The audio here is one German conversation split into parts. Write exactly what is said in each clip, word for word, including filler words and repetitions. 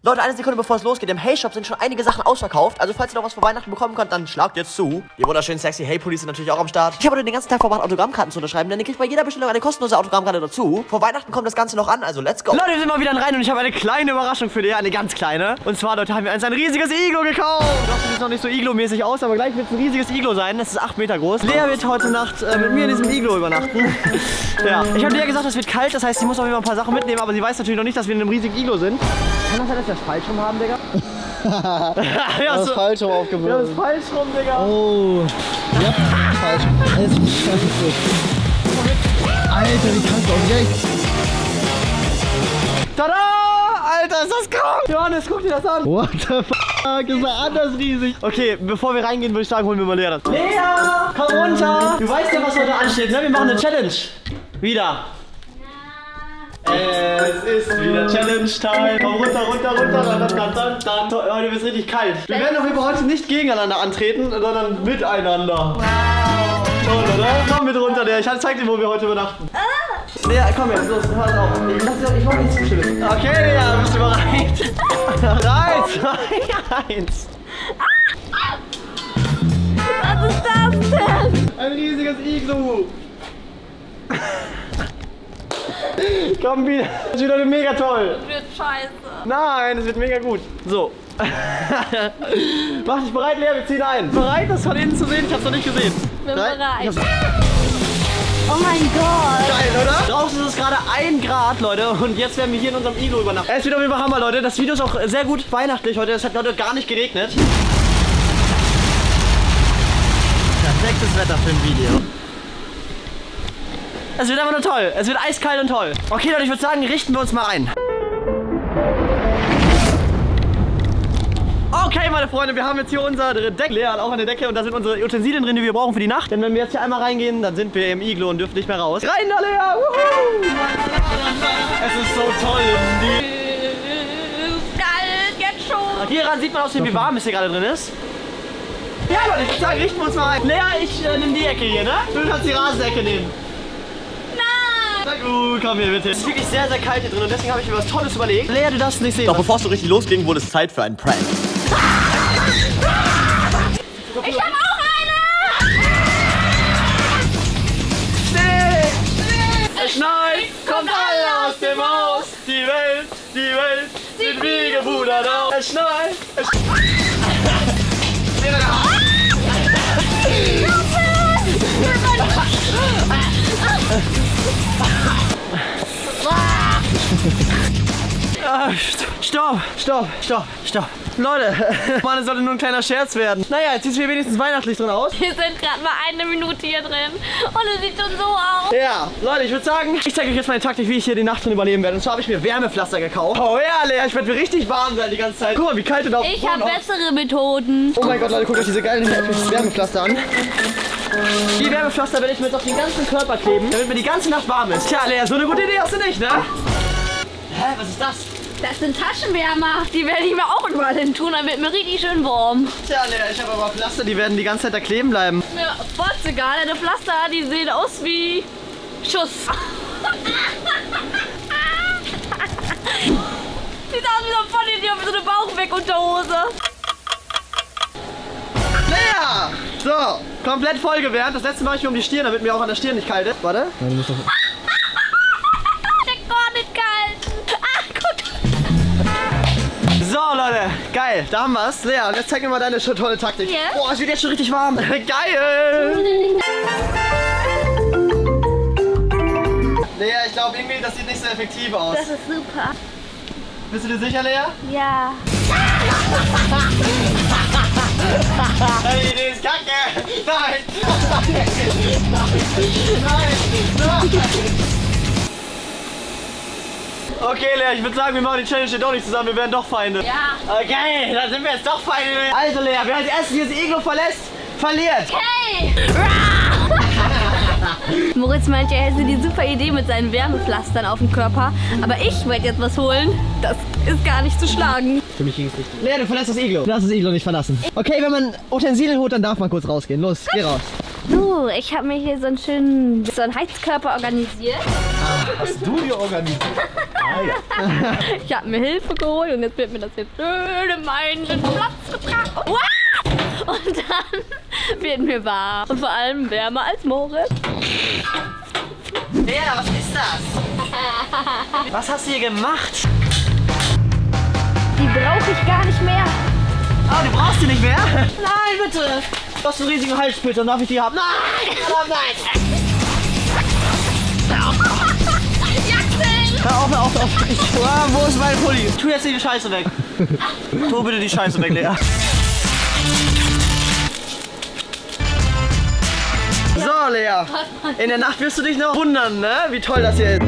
Leute, eine Sekunde bevor es losgeht, im Hey-Shop sind schon einige Sachen ausverkauft. Also falls ihr noch was vor Weihnachten bekommen könnt, dann schlagt jetzt zu. Die wunderschönen sexy Hey-Pullis sind natürlich auch am Start. Ich habe heute den ganzen Tag verbracht, Autogrammkarten zu unterschreiben, denn ihr kriegt bei jeder Bestellung eine kostenlose Autogrammkarte dazu. Vor Weihnachten kommt das Ganze noch an, also let's go. Leute, wir sind mal wieder rein und ich habe eine kleine Überraschung für dich, eine ganz kleine. Und zwar, Leute, haben wir uns ein riesiges Iglo gekauft. Das sieht noch nicht so Iglo-mäßig aus, aber gleich wird es ein riesiges Iglo sein. Das ist acht Meter groß. Lea wird heute Nacht äh, mit mir in diesem Iglo übernachten. Ja, ich habe Lea gesagt, es wird kalt, das heißt, sie muss auf jeden Fall ein paar Sachen mitnehmen, aber sie weiß natürlich noch nicht, dass wir in einem riesigen Iglo sind. Kann das sein, dass wir das falsch rum haben, Digga? ja, das so, ist falsch rum aufgebaut. Ja, das ist falsch rum, Digga. Oh. Ja, falsch. Das ist scheiße. Alter, wie kannst du auch rechts? Tada! Alter, ist das krass! Johannes, guck dir das an! What the fuck? Ist ja anders riesig. Okay, bevor wir reingehen, würde ich sagen, holen wir mal Lea das. Lea, komm runter! Du weißt ja, was heute ansteht, ne? Wir machen eine Challenge. Wieder. Es ist wieder Challenge-Time. Komm runter, runter, runter. Dann, dann, dann, dann. Heute wird es richtig kalt. Wir werden auf jeden Fall heute nicht gegeneinander antreten, sondern miteinander. Wow. Toll, oder? Komm mit runter, Lea. Ich zeig dir, wo wir heute übernachten. Ah. Lea, komm jetzt, los, hör auf. Ich, lass, ich mach nichts zu schlimm. Okay, Lea, bist du bereit? Drei, zwei, eins. Was ist das denn? Ein riesiges Iglu. Komm wieder. Das wird heute mega toll. Das wird scheiße. Nein, es wird mega gut. So. Mach dich bereit, Lea, wir ziehen ein. Bereit, das von innen zu sehen? Ich hab's noch nicht gesehen. Bin bereit. bereit. Oh mein Gott. Geil, oder? Draußen ist es gerade ein Grad, Leute. Und jetzt werden wir hier in unserem Iglo übernachten. Es wird auf jeden Fall Hammer, Leute. Das Video ist auch sehr gut weihnachtlich heute. Es hat heute gar nicht geregnet. Perfektes Wetter für ein Video. Es wird einfach nur toll. Es wird eiskalt und toll. Okay, Leute, ich würde sagen, richten wir uns mal ein. Okay, meine Freunde, wir haben jetzt hier unser Deck. Lea hat auch eine Decke und da sind unsere Utensilien drin, die wir brauchen für die Nacht. Denn wenn wir jetzt hier einmal reingehen, dann sind wir im Iglo und dürfen nicht mehr raus. Rein da, Lea! Wuhu! Es ist so toll. Die Kalt, jetzt schon. Hieran sieht man außerdem, wie warm es hier gerade drin ist. Ja, Leute, ich würde sagen, richten wir uns mal ein. Lea, ich äh, nehme die Ecke hier, ne? Du kannst die Rasendecke nehmen. Na gut, komm hier bitte. Es ist wirklich sehr, sehr kalt hier drin und deswegen habe ich mir was Tolles überlegt. Lea, du darfst nicht sehen. Doch bevor es so richtig losging, wurde es Zeit für einen Prank. Ich habe auch eine! Still! Still! Es schneit, kommt alle aus dem Haus. Die Welt, die Welt sind wie gebudert aus. Es schneit, es schneit. Stopp, stopp, stopp, stopp. Leute, Mann, es sollte nur ein kleiner Scherz werden. Naja, jetzt sieht es hier wenigstens weihnachtlich drin aus. Wir sind gerade mal eine Minute hier drin und es sieht schon so aus. Ja, Leute, ich würde sagen, ich zeige euch jetzt meine Taktik, wie ich hier die Nacht drin überleben werde. Und zwar habe ich mir Wärmepflaster gekauft. Oh ja, Lea, ich werde mir richtig warm sein die ganze Zeit. Guck mal, wie kalt du da auf dem Ich Boden habe hockst. bessere Methoden. Oh mein Gott, Leute, guckt euch diese geilen Wärmepflaster an. Die Wärmepflaster werde ich mir jetzt auf den ganzen Körper kleben, damit mir die ganze Nacht warm ist. Tja, Lea, so eine gute Idee hast du nicht, ne? Hä, was ist das? Das sind Taschenwärmer. Die werde ich mir auch überall hin tun, dann wird mir richtig schön warm. Tja, Lea, ich habe aber Pflaster, die werden die ganze Zeit da kleben bleiben. Mir furzt egal, deine Pflaster, die sehen aus wie Schuss. Sieht aus wie so ein Vollidiot mit so eine Bauchweg-Unterhose. Lea! So, komplett vollgewärmt. Das letzte Mal ich mir um die Stirn, damit mir auch an der Stirn nicht kalt ist. Warte. Nein, du musst doch... Der gar nicht kalt. Ah, guck. So, Leute, geil, da haben wir's. Lea, und jetzt zeig mir mal deine schon tolle Taktik. Ja. Boah, es wird jetzt schon richtig warm. Geil! Lea, ich glaube irgendwie, das sieht nicht so effektiv aus. Das ist super. Bist du dir sicher, Lea? Ja. Deine Idee ist kacke! Nein! Nein! Nein! Okay, Lea, ich würde sagen, wir machen die Challenge hier doch nicht zusammen, wir werden doch Feinde. Ja. Okay, dann sind wir jetzt doch Feinde. Also, Lea, wer als erstes dieses Iglo verlässt, verliert. Hey! Moritz meint, er hätte die super Idee mit seinen Wärmepflastern auf dem Körper. Aber ich werde jetzt was holen. Das ist gar nicht zu schlagen. Für mich ging es nicht. Lea, du verlässt das Iglo. Du darfst das Iglo nicht verlassen. Okay, wenn man Utensilien holt, dann darf man kurz rausgehen. Los, geh raus. So, ich habe mir hier so einen schönen so einen Heizkörper organisiert. Hast du dir organisiert? Ah, ja. Ich habe mir Hilfe geholt und jetzt wird mir das jetzt schön in meinen Platz getragen. Und dann wird mir warm. Und vor allem wärmer als Moritz. Lea, was ist das? Was hast du hier gemacht? Die brauche ich gar nicht mehr. Oh, du brauchst die nicht mehr? Nein, bitte. Du hast einen riesigen Halspilz, dann darf ich die haben. Nein! Verdammt, nein! Hör auf, hör auf, hör auf. Ich, oh, wo ist mein Pulli? Tu jetzt die Scheiße weg. Tu bitte die Scheiße weg, Lea. So, Lea. In der Nacht wirst du dich noch wundern, ne? Wie toll das hier ist.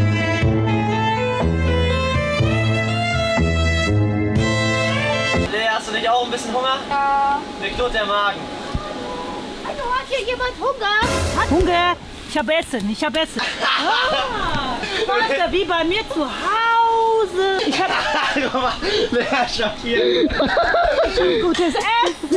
Lea, hast du nicht auch ein bisschen Hunger? Ja. Mir knurrt der Magen. Also hat hier jemand Hunger? Hunger? Ich habe Essen, ich habe Essen. Ah, Vater, wie bei mir zu Hause. Ich habe Guck mal, Lea schockiert. gutes Essen.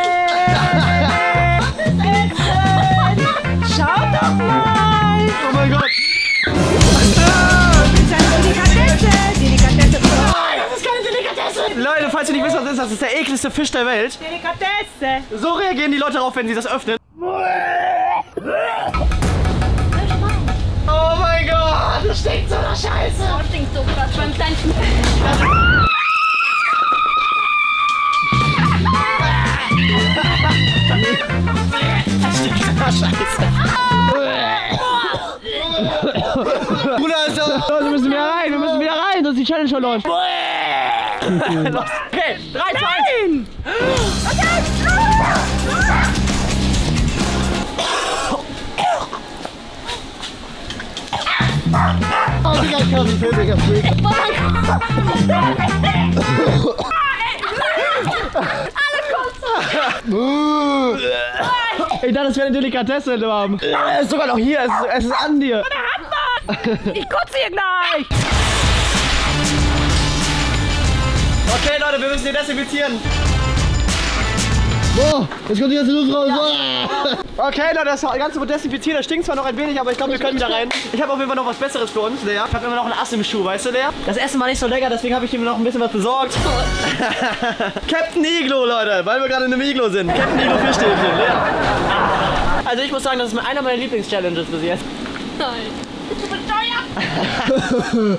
Essen. Schau doch mal. Oh mein Gott. Das ist eine Delikatesse. Delikatesse. Das ist keine Delikatesse. Leute, falls ihr nicht wisst, was das ist, das ist der ekligste Fisch der Welt. Delikatesse. So reagieren die Leute darauf, wenn sie das öffnen. Oh mein Gott, das stinkt so nach Scheiße. Das stinkt so krass beim kleinen Kind. Das stinkt so nach Scheiße. Bruder, also, wir müssen wieder rein, wir müssen wieder rein, sonst die Challenge verläuft. Okay, drei, zwei, eins. Oh, Digga, ich kann nicht mehr, Digga. Ich dachte, das wäre eine Delikatesse, Mann. Es ist sogar noch hier, es ist, es ist an dir. Ich kotze hier gleich. Okay, Leute, wir müssen den desinfizieren. Boah, jetzt kommt die ganze Luft raus. Oh. Okay, Leute, das Ganze wird desinfiziert. Das stinkt zwar noch ein wenig, aber ich glaube, wir können wieder rein. Ich habe auf jeden Fall noch was Besseres für uns, Lea. Ich habe immer noch einen Ass im Schuh, weißt du, Lea? Das Essen war nicht so lecker, deswegen habe ich ihm noch ein bisschen was besorgt. Captain Iglo, Leute, weil wir gerade in einem Iglo sind. Captain Iglo Fischstäbchen, Lea. Also ich muss sagen, das ist einer meiner Lieblings-Challenges bis jetzt. Nein. Bist du bescheuert?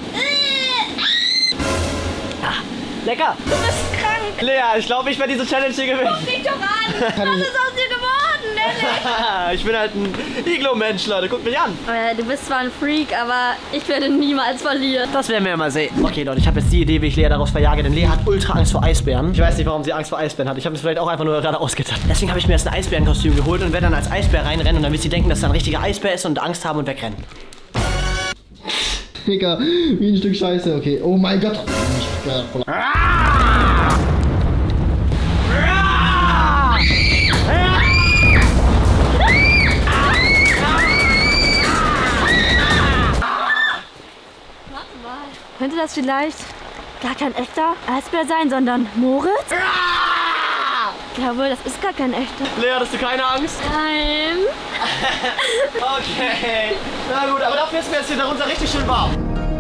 Lecker. Du bist krank. Lea, ich glaube, ich werde diese Challenge hier gewinnen. Guck dich doch an. Was ist aus dir geworden, Nelly? Ich bin halt ein Iglo-Mensch, Leute. Guckt mich an. Äh, du bist zwar ein Freak, aber ich werde niemals verlieren. Das werden wir ja mal sehen. Okay, Leute, ich habe jetzt die Idee, wie ich Lea daraus verjage. Denn Lea hat ultra Angst vor Eisbären. Ich weiß nicht, warum sie Angst vor Eisbären hat. Ich habe es vielleicht auch einfach nur gerade ausgedacht. Deswegen habe ich mir jetzt ein Eisbärenkostüm geholt und werde dann als Eisbär reinrennen. Und dann wird sie denken, dass da ein richtiger Eisbär ist und Angst haben und wegrennen. Digga, wie ein Stück Scheiße. Okay, oh mein Gott. Könnte das vielleicht gar kein echter Eisbär sein, sondern Moritz? Jawohl, das ist gar kein echter. Lea, hast du keine Angst? Nein. Okay. Na gut, aber dafür ist mir jetzt hier darunter richtig schön warm.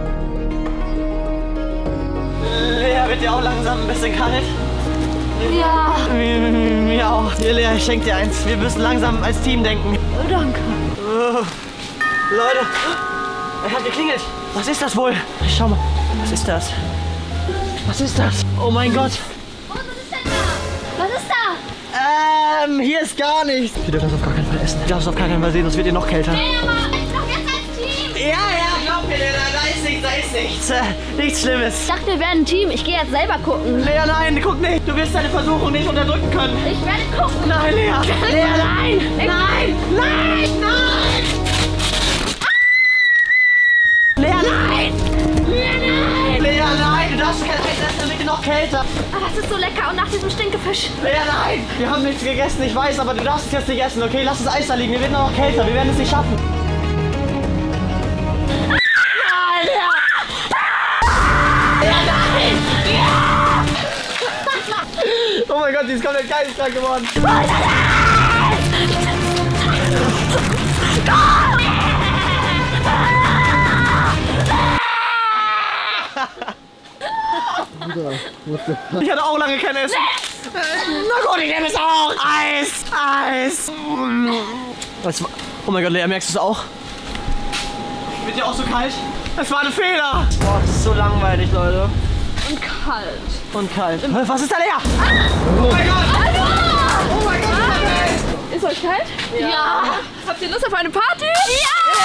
Lea, wird dir auch langsam ein bisschen kalt? Ja. Mir auch. Hier, Lea, ich schenk dir eins. Wir müssen langsam als Team denken. Oh, danke. Oh. Leute, er hat geklingelt. Was ist das wohl? Schau mal. Was ist das? Was ist das? Oh mein Gott. Oh, was ist denn da? Was ist da? Ähm, hier ist gar nichts. Wir dürfen das auf gar keinen Fall essen. Wir dürfen es auf gar keinen Fall sehen, sonst wird ihr noch kälter. Hey, aber ich doch jetzt als Team. Ja, ja, glaub mir, Lea, da ist nichts, da ist nichts. Äh, nichts Schlimmes. Ich dachte, wir wären ein Team. Ich gehe jetzt selber gucken. Lea, nein, guck nicht. Du wirst deine Versuchung nicht unterdrücken können. Ich werde gucken. Nein, Lea. Lea, nein. Ich Nein, nein, nein. Lea, nein. Lea, nein. Lea, nein. Du darfst kein Eis essen, dann wird dir noch kälter. Aber es ist so lecker und nach diesem Stinkefisch. Lea, nein. Wir haben nichts gegessen, ich weiß, aber du darfst es jetzt nicht essen, okay? Lass das Eis da liegen, wir werden noch kälter. Wir werden es nicht schaffen. Ah, Lea. Lea, nein. Ja. Oh mein Gott, die ist komplett geisteskrank geworden. Ich hatte auch lange kein Essen. Na gut, ich nehme es auch. Eis, Eis. Was, oh mein Gott, Lea, merkst du es auch? Wird dir auch so kalt? Das war ein Fehler. Boah, das ist so langweilig, Leute. Und kalt. Und kalt. Was ist da, Lea? Ah! Oh mein Gott. Oh mein Gott, ah! Ist euch kalt? Ja. ja. Habt ihr Lust auf eine Party? Ja!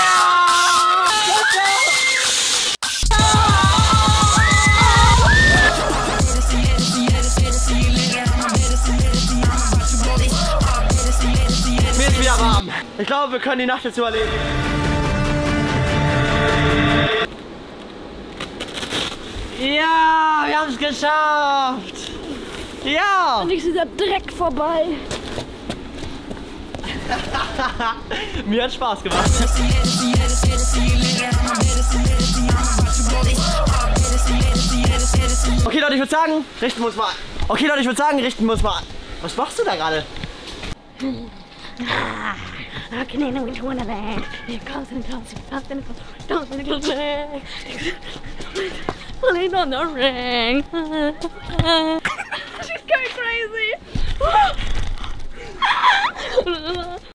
Mir ist wieder warm. Ich glaube, wir können die Nacht jetzt überleben. Ja, wir haben es geschafft. Ja. Und ist dieser Dreck vorbei. Mir hat Spaß gemacht. Okay, Leute, ich würde sagen, richten wir uns mal. Okay, Leute, ich würde sagen, richten wir uns mal. Was machst du da gerade? Pulling on the ring. She's going crazy.